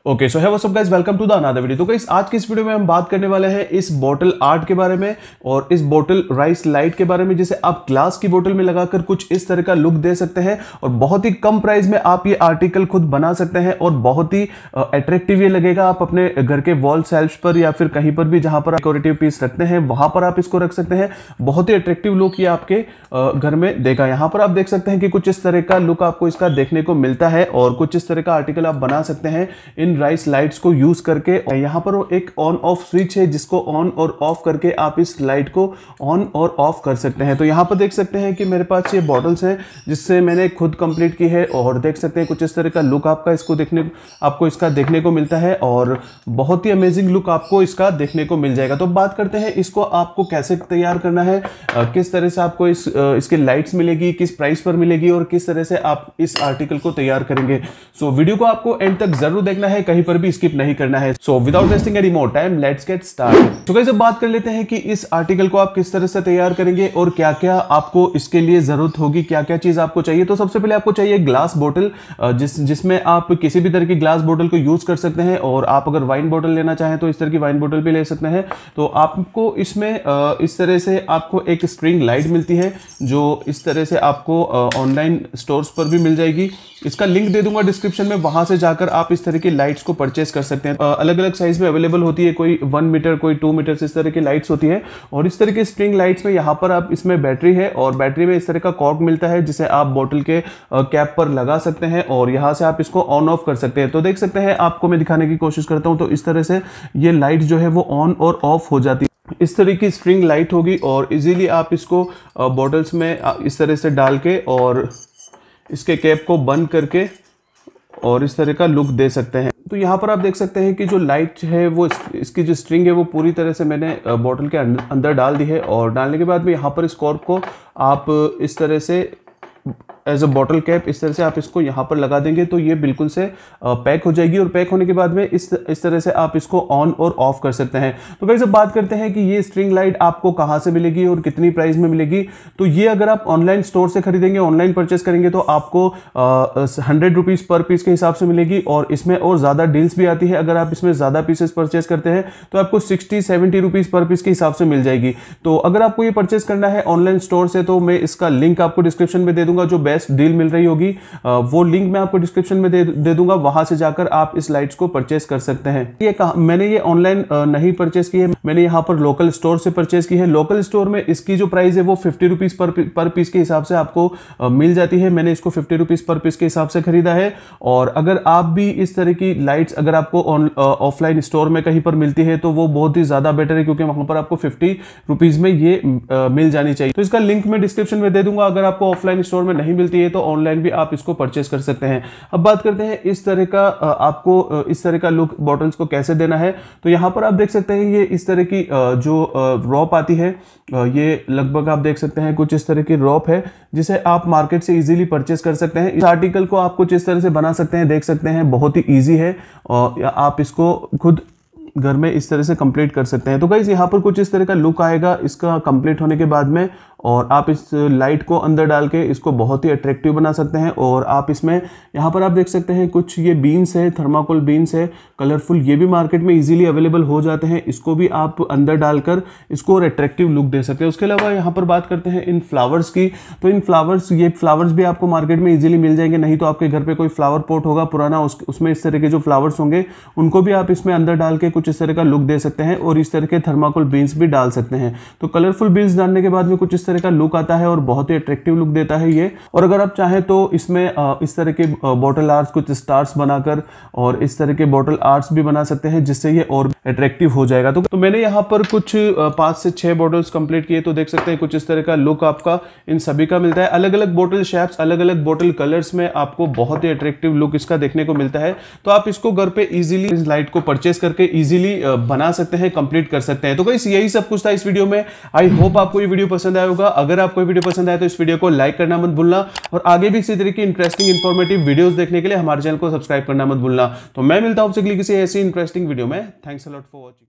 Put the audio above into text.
Okay so है what's up guys, welcome to the another video. तो guys आज की इस वीडियो में हम बात करने वाले हैं इस बोतल आर्ट के बारे में और इस बोतल राइस लाइट के बारे में, जिसे आप ग्लास की बोतल में लगाकर कुछ इस तरह का लुक दे सकते हैं और बहुत ही कम प्राइस में आप ये आर्टिकल खुद बना सकते हैं और बहुत ही अट्रैक्टिव ये लगेगा। आप अपने घर के वॉल शेल्फ्स पर या फिर कहीं पर भी जहां पर डेकोरेटिव पीस रखते हैं वहां पर आप इसको रख सकते हैं। बहुत ही अट्रैक्टिव लुक ये आपके घर में देगा। यहाँ पर आप देख सकते हैं कि कुछ इस तरह का लुक आपको इसका देखने को मिलता है और कुछ इस तरह का आर्टिकल आप बना सकते हैं इन राइस लाइट्स को यूज करके। यहाँ पर एक ऑन ऑफ स्विच है जिसको ऑन और ऑफ करके आप इस लाइट को ऑन और ऑफ कर सकते हैं। तो यहाँ पर देख सकते हैं कि मेरे पास ये बॉटल्स हैं जिससे मैंने खुद कंप्लीट की है और देख सकते हैं कुछ इस तरह का लुक आपको इसका देखने को मिलता है और बहुत ही अमेजिंग लुक आपको इसका देखने को मिल जाएगा। तो बात करते हैं इसको आपको कैसे तैयार करना है, किस तरह से आपको इसके लाइट्स मिलेगी, किस प्राइस पर मिलेगी और किस तरह से आप इस आर्टिकल को तैयार करेंगे। सो वीडियो को आपको एंड तक जरूर देखना है, कहीं पर भी स्किप नहीं करना है। So without wasting any more time let's get start. तो गाइस अब बात कर लेते हैं कि इस आर्टिकल को आप किस तरह से तैयार करेंगे और क्या क्या आपको इसके लिए जरूरत होगी, क्या क्या चीज आपको चाहिए। तो सबसे पहले आपको चाहिए ग्लास बोतल, जिसमें आप किसी भी तरह की ग्लास बोतल को यूज कर सकते हैं और आप अगर वाइन बोतल लेना चाहें तो इस तरह की वाइन बोतल भी ले सकते हैं। तो आपको इसमें इस तरह से आपको एक स्ट्रिंग लाइट मिलती है जो इस तरह से आपको ऑनलाइन स्टोर्स पर भी मिल जाएगी। इसका लिंक दे दूंगा डिस्क्रिप्शन में, वहां से जाकर आप इस तरह की लाइट्स को परचेस कर सकते हैं। अलग अलग साइज में अवेलेबल होती है, कोई 1 मीटर कोई 2 मीटर इस तरह की लाइट्स होती है। और इस तरह के स्ट्रिंग लाइट्स में यहाँ पर आप इसमें बैटरी है और बैटरी में इस तरह का कॉर्ड मिलता है जिसे आप बोतल के कैप पर लगा सकते हैं और यहाँ से आप इसको ऑन ऑफ कर सकते हैं। तो देख सकते हैं, आपको मैं दिखाने की कोशिश करता हूँ। तो इस तरह से ये लाइट जो है वो ऑन और ऑफ हो जाती है। इस तरह की स्ट्रिंग लाइट होगी और इजीली आप इसको बॉटल्स में इस तरह से डाल के और इसके कैप को बंद करके और इस तरह का लुक दे सकते हैं। तो यहाँ पर आप देख सकते हैं कि जो लाइट है वो इसकी जो स्ट्रिंग है वो पूरी तरह से मैंने बॉटल के अंदर डाल दी है और डालने के बाद में यहाँ पर इस कॉर्ड को आप इस तरह से एज अ बॉटल कैप इस तरह से आप इसको यहाँ पर लगा देंगे तो ये बिल्कुल से पैक हो जाएगी और पैक होने के बाद में इस तरह से आप इसको ऑन और ऑफ कर सकते हैं। तो गाइस अब बात करते हैं कि ये स्ट्रिंग लाइट आपको कहाँ से मिलेगी और कितनी प्राइस में मिलेगी। तो ये अगर आप ऑनलाइन स्टोर से खरीदेंगे, ऑनलाइन परचेस करेंगे तो आपको 100 रुपीज़ पर पीस के हिसाब से मिलेगी और इसमें और ज़्यादा डील्स भी आती है। अगर आप इसमें ज़्यादा पीसेस परचेस करते हैं तो आपको 60-70 रुपीज़ पर पीस के हिसाब से मिल जाएगी। तो अगर आपको ये परचेस करना है ऑनलाइन स्टोर से तो मैं इसका लिंक आपको डिस्क्रिप्शन में दे दूंगा। जो बेस्ट डील मिल रही होगी वो लिंक मैं आपको डिस्क्रिप्शन में दे दूंगा, वहां से जाकर आप इस लाइट्स को परचेस कर सकते हैं। मैंने ये ऑनलाइन नहीं परचेस की है, मैंने यहाँ पर लोकल स्टोर से परचेस की है। लोकल स्टोर में इसकी जो प्राइस है वो 50 रुपीज़ पर पीस के हिसाब से आपको मिल जाती है। मैंने इसको 50 रुपीज़ पर पीस के हिसाब से खरीदा है। और अगर आप भी इस तरह की लाइट्स अगर आपको ऑफलाइन स्टोर में कहीं पर मिलती है तो वो बहुत ही ज़्यादा बेटर है, क्योंकि वहां पर आपको 50 रुपीज़ में ये मिल जानी चाहिए। तो इसका लिंक मैं डिस्क्रिप्शन में दे दूंगा। अगर आपको ऑफलाइन स्टोर में नहीं मिलती है तो ऑनलाइन भी आप इसको परचेस कर सकते हैं। अब बात करते हैं इस तरह का आपको इस तरह का लुक बॉटल्स को कैसे देना है। तो यहां पर आप देख सकते हैं ये इस तरह की जो रॉप आती है, ये लगभग आप देख सकते हैं कुछ इस तरह की रॉप है जिसे आप मार्केट से इजीली परचेस कर सकते हैं। इस आर्टिकल को आप कुछ इस तरह से बना सकते हैं, देख सकते हैं बहुत ही ईजी है और आप इसको खुद घर में इस तरह से कंप्लीट कर सकते हैं। तो गाइस यहाँ पर कुछ इस तरह का लुक आएगा इसका कंप्लीट होने के बाद में, और आप इस लाइट को अंदर डाल के इसको बहुत ही अट्रैक्टिव बना सकते हैं। और आप इसमें यहाँ पर आप देख सकते हैं कुछ ये बीन्स है, थर्माकोल बीन्स है कलरफुल, ये भी मार्केट में इजीली अवेलेबल हो जाते हैं। इसको भी आप अंदर डालकर इसको और अट्रैक्टिव लुक दे सकते हैं। उसके अलावा यहाँ पर बात करते हैं इन फ्लावर्स की। तो इन ये फ्लावर्स भी आपको मार्केट में इजीली मिल जाएंगे, नहीं तो आपके घर पर कोई फ्लावर पॉट होगा पुराना, उसमें इस तरह के जो फ्लावर्स होंगे उनको भी आप इसमें अंदर डाल के कुछ इस तरह का लुक दे सकते हैं और इस तरह के थर्माकोल बीन्स भी डाल सकते हैं। तो कलरफुल बीन्स डालने के बाद में कुछ इस तरह का लुक आता है और बहुत ही अट्रैक्टिव लुक देता है ये। और अगर आप चाहें तो इसमें इस तरह के बॉटल आर्ट्स, कुछ स्टार्स बनाकर और इस तरह के बॉटल आर्ट्स भी बना सकते हैं जिससे ये और अट्रैक्टिव हो जाएगा। तो मैंने यहाँ पर कुछ 5 से 6 बॉटल्स कंप्लीट किए। तो देख सकते हैं कुछ इस तरह का लुक आपका इन सभी का मिलता है। अलग अलग बॉटल शेप्स, अलग अलग बॉटल कलर्स में आपको बहुत ही अट्रैक्टिव लुक इसका देखने को मिलता है। तो आप इसको घर पे इजीली इस लाइट को परचेस करके इजीली बना सकते हैं, कंप्लीट कर सकते हैं। तो गाइस यही सब कुछ था इस वीडियो में। आई होप आपको ये वीडियो पसंद आया होगा। अगर आपको ये वीडियो पसंद आए तो इस वीडियो को लाइक करना मत भूलना और आगे भी इसी तरह की इंटरेस्टिंग इंफॉर्मेटिव वीडियोस देखने के लिए हमारे चैनल को सब्सक्राइब करना मत भूलना। तो मैं मिलता हूं आपसे किसी ऐसी इंटरेस्टिंग वीडियो में। Thanks a lot for watching.